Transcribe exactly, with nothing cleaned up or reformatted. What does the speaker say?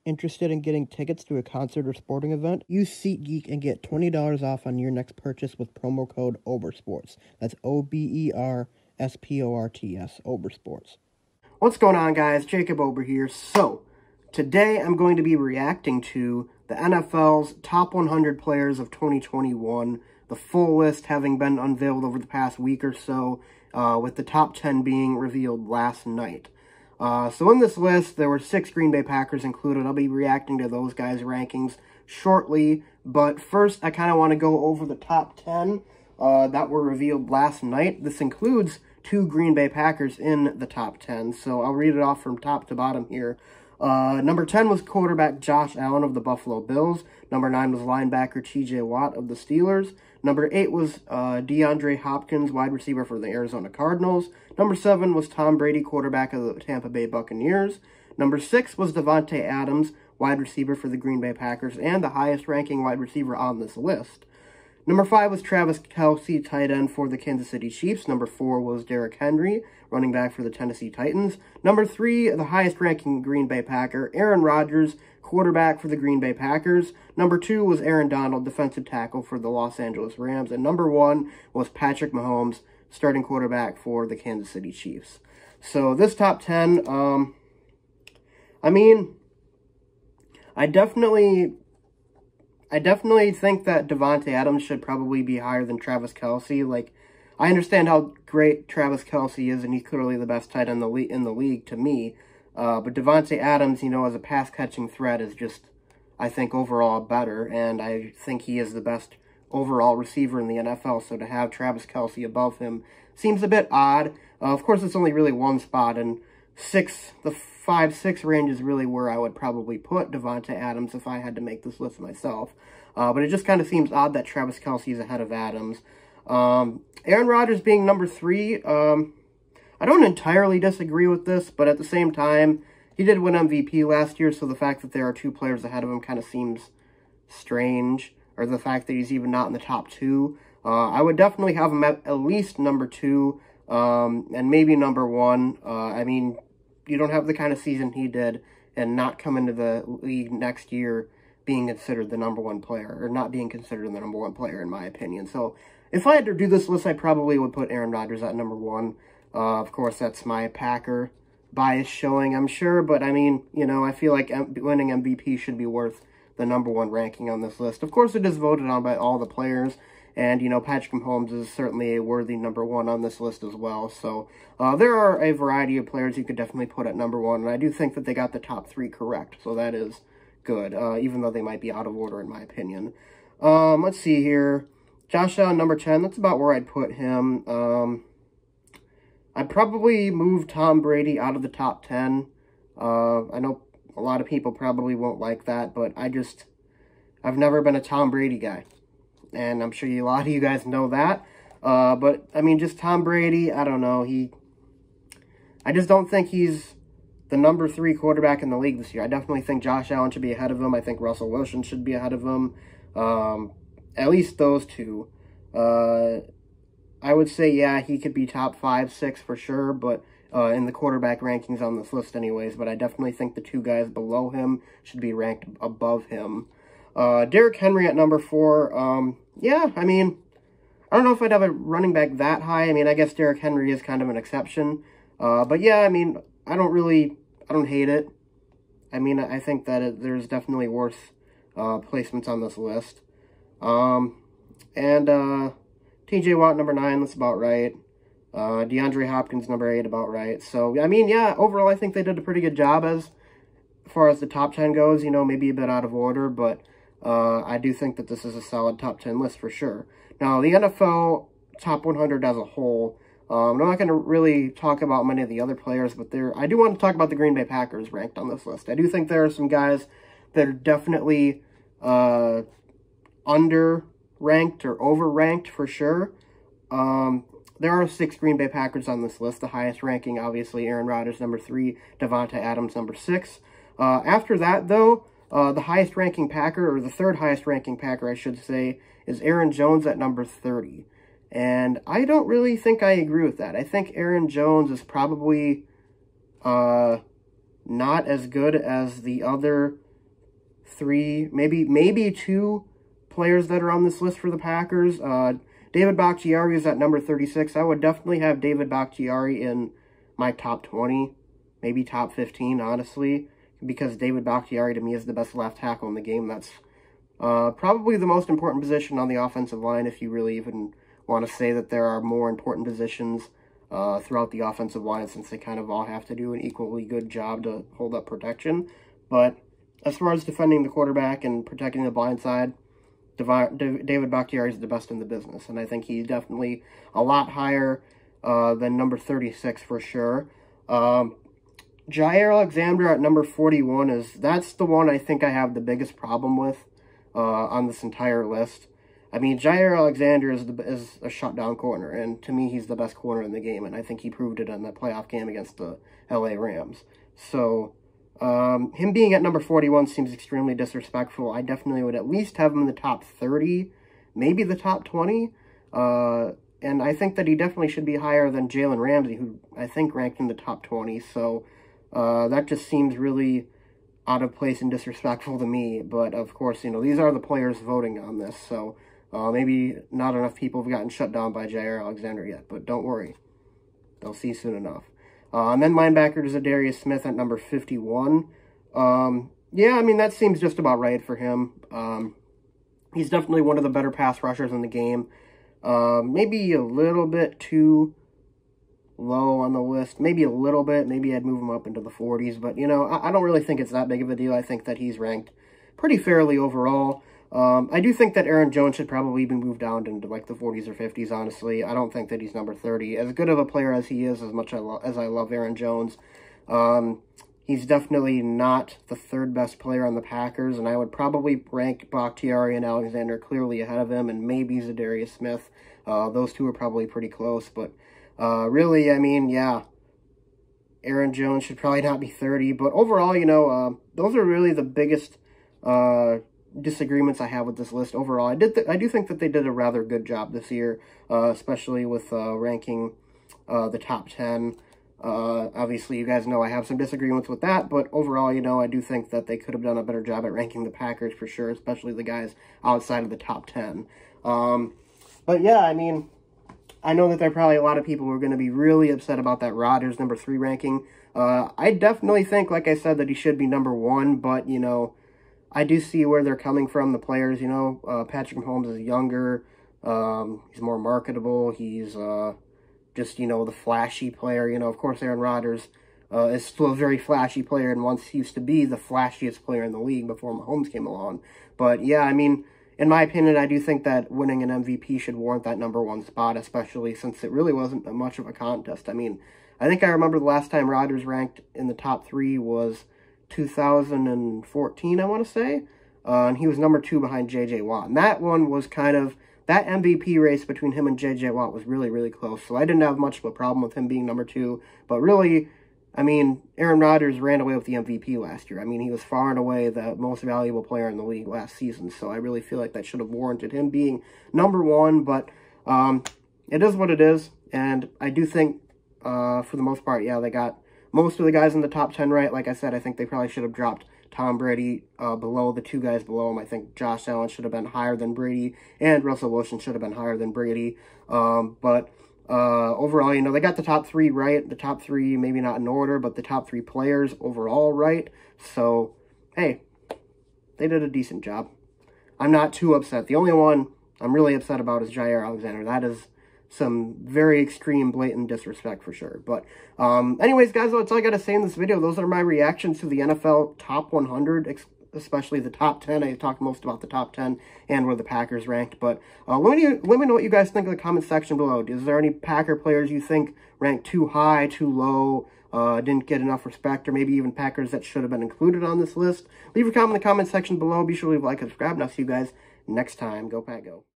Interested in getting tickets to a concert or sporting event? Use SeatGeek and get twenty dollars off on your next purchase with promo code OBERSPORTS. That's O B E R S P O R T S, OBERSPORTS. What's going on, guys? Jacob Ober here. So, today I'm going to be reacting to the N F L's top one hundred players of twenty twenty-one, the full list having been unveiled over the past week or so, uh, with the top ten being revealed last night. Uh, so in this list, there were six Green Bay Packers included. I'll be reacting to those guys' rankings shortly, but first I kind of want to go over the top ten uh, that were revealed last night. This includes two Green Bay Packers in the top ten, so I'll read it off from top to bottom here. Uh, number ten was quarterback Josh Allen of the Buffalo Bills. Number nine was linebacker T J Watt of the Steelers. Number eight was uh, DeAndre Hopkins, wide receiver for the Arizona Cardinals. Number seven was Tom Brady, quarterback of the Tampa Bay Buccaneers. Number six was Davante Adams, wide receiver for the Green Bay Packers, and the highest-ranking wide receiver on this list. Number five was Travis Kelce, tight end for the Kansas City Chiefs. Number four was Derrick Henry, running back for the Tennessee Titans. Number three, the highest-ranking Green Bay Packer, Aaron Rodgers, quarterback for the Green Bay Packers. Number two was Aaron Donald, defensive tackle for the Los Angeles Rams. And number one was Patrick Mahomes, starting quarterback for the Kansas City Chiefs. So this top ten, um, I mean, I definitely... I definitely think that Davante Adams should probably be higher than Travis Kelce. Like, I understand how great Travis Kelce is, and he's clearly the best tight end in the, le in the league to me. Uh, but Davante Adams, you know, as a pass-catching threat is just, I think, overall better. And I think he is the best overall receiver in the N F L. So to have Travis Kelce above him seems a bit odd. Uh, of course, it's only really one spot, and six, the five six range is really where I would probably put Davante Adams if I had to make this list myself. Uh, but it just kind of seems odd that Travis Kelce is ahead of Adams. Um, Aaron Rodgers being number three, um, I don't entirely disagree with this, but at the same time, he did win M V P last year, so the fact that there are two players ahead of him kind of seems strange, or the fact that he's even not in the top two. Uh, I would definitely have him at, at least number two, um, and maybe number one. Uh, I mean, you don't have the kind of season he did and not come into the league next year being considered the number one player, or not being considered the number one player, in my opinion. So if I had to do this list, I probably would put Aaron Rodgers at number one. Uh, of course, that's my Packer bias showing, I'm sure, but I mean, you know, I feel like M winning M V P should be worth the number one ranking on this list. Of course, it is voted on by all the players, and, you know, Patrick Mahomes is certainly a worthy number one on this list as well. So, uh, there are a variety of players you could definitely put at number one, and I do think that they got the top three correct. So that is good, uh, even though they might be out of order in my opinion. Um, let's see here. Josh Allen, number ten. That's about where I'd put him. Um, I'd probably move Tom Brady out of the top ten. Uh, I know a lot of people probably won't like that, but I just, I've never been a Tom Brady guy. And I'm sure you, a lot of you guys know that. Uh, but, I mean, just Tom Brady, I don't know. He, I just don't think he's the number three quarterback in the league this year. I definitely think Josh Allen should be ahead of him. I think Russell Wilson should be ahead of him. Um, at least those two. Uh, I would say, yeah, he could be top five, six for sure, but uh, in the quarterback rankings on this list anyways. But I definitely think the two guys below him should be ranked above him. Uh, Derrick Henry at number four. Um, yeah, I mean, I don't know if I'd have a running back that high. I mean, I guess Derrick Henry is kind of an exception. Uh, but yeah, I mean, I don't really, I don't hate it. I mean, I think that it, there's definitely worse uh, placements on this list. Um, and uh, T J Watt, number nine, that's about right. Uh, DeAndre Hopkins, number eight, about right. So, I mean, yeah, overall, I think they did a pretty good job as, as far as the top ten goes. You know, maybe a bit out of order, but Uh, I do think that this is a solid top ten list for sure. Now, the N F L top one hundred as a whole, um, I'm not going to really talk about many of the other players, but there, I do want to talk about the Green Bay Packers ranked on this list. I do think there are some guys that are definitely uh, under-ranked or over-ranked for sure. Um, there are six Green Bay Packers on this list. The highest ranking, obviously, Aaron Rodgers, number three, Davante Adams, number six. Uh, after that, though, Uh, the highest-ranking Packer, or the third-highest-ranking Packer, I should say, is Aaron Jones at number thirty. And I don't really think I agree with that. I think Aaron Jones is probably uh, not as good as the other three, maybe maybe two players that are on this list for the Packers. Uh, David Bakhtiari is at number thirty-six. I would definitely have David Bakhtiari in my top twenty, maybe top fifteen, honestly, because David Bakhtiari to me is the best left tackle in the game. That's uh, probably the most important position on the offensive line, if you really even want to say that there are more important positions uh, throughout the offensive line, since they kind of all have to do an equally good job to hold up protection. But as far as defending the quarterback and protecting the blind side, David Bakhtiari is the best in the business, and I think he's definitely a lot higher uh, than number thirty-six for sure. Um, Jaire Alexander at number forty-one, is that's the one I think I have the biggest problem with uh, on this entire list. I mean, Jaire Alexander is, the, is a shutdown corner, and to me, he's the best corner in the game, and I think he proved it in that playoff game against the L A Rams. So, um, him being at number forty-one seems extremely disrespectful. I definitely would at least have him in the top thirty, maybe the top twenty, uh, and I think that he definitely should be higher than Jalen Ramsey, who I think ranked in the top twenty, so uh, that just seems really out of place and disrespectful to me. But, of course, you know, these are the players voting on this, so Uh, maybe not enough people have gotten shut down by Jaire Alexander yet, but don't worry. They'll see soon enough. Uh, and then linebacker is Za'Darius Smith at number fifty-one. Um, yeah, I mean, that seems just about right for him. Um, he's definitely one of the better pass rushers in the game. Uh, maybe a little bit too low on the list. Maybe a little bit. Maybe I'd move him up into the forties. But, you know, I, I don't really think it's that big of a deal. I think that he's ranked pretty fairly overall. Um, I do think that Aaron Jones should probably be moved down into, like, the forties or fifties, honestly. I don't think that he's number thirty. As good of a player as he is, as much I as I love Aaron Jones, um, he's definitely not the third best player on the Packers, and I would probably rank Bakhtiari and Alexander clearly ahead of him, and maybe Za'Darius Smith. Uh, those two are probably pretty close, but uh, really, I mean, yeah, Aaron Jones should probably not be thirty, but overall, you know, uh, those are really the biggest uh disagreements I have with this list overall. I did th I do think that they did a rather good job this year, uh, especially with uh, ranking uh, the top ten. Uh, obviously, you guys know I have some disagreements with that, but overall, you know, I do think that they could have done a better job at ranking the Packers for sure, especially the guys outside of the top ten. Um, but yeah, I mean, I know that there are probably a lot of people who are going to be really upset about that Rodgers number three ranking. Uh, I definitely think, like I said, that he should be number one, but, you know, I do see where they're coming from, the players, you know. Uh, Patrick Mahomes is younger. Um, he's more marketable. He's uh, just, you know, the flashy player. You know, of course, Aaron Rodgers uh, is still a very flashy player and once used to be the flashiest player in the league before Mahomes came along. But, yeah, I mean, in my opinion, I do think that winning an M V P should warrant that number one spot, especially since it really wasn't much of a contest. I mean, I think I remember the last time Rodgers ranked in the top three was two thousand fourteen, I want to say, uh, and he was number two behind J J Watt. And that one was kind of, that M V P race between him and J J Watt was really, really close. So I didn't have much of a problem with him being number two. But really, I mean, Aaron Rodgers ran away with the M V P last year. I mean, he was far and away the most valuable player in the league last season. So I really feel like that should have warranted him being number one. But um, it is what it is. And I do think, uh, for the most part, yeah, they got most of the guys in the top ten right. Like I said, I think they probably should have dropped Tom Brady uh, below the two guys below him. I think Josh Allen should have been higher than Brady, and Russell Wilson should have been higher than Brady. Um, but uh, overall, you know, they got the top three right. The top three, maybe not in order, but the top three players overall right. So, hey, they did a decent job. I'm not too upset. The only one I'm really upset about is Jaire Alexander. That is some very extreme, blatant disrespect for sure. But um, anyways, guys, that's all I got to say in this video. Those are my reactions to the N F L top one hundred, especially the top ten. I talked most about the top ten and where the Packers ranked. But uh, let, me, let me know what you guys think in the comment section below. Is there any Packer players you think ranked too high, too low, uh, didn't get enough respect, or maybe even Packers that should have been included on this list? Leave a comment in the comment section below. Be sure to leave a like and subscribe, and I'll see you guys next time. Go Pack, go.